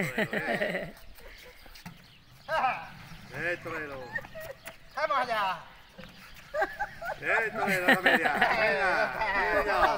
Torero. ¡Vamos allá! Torero, no me digas. Venga, venga.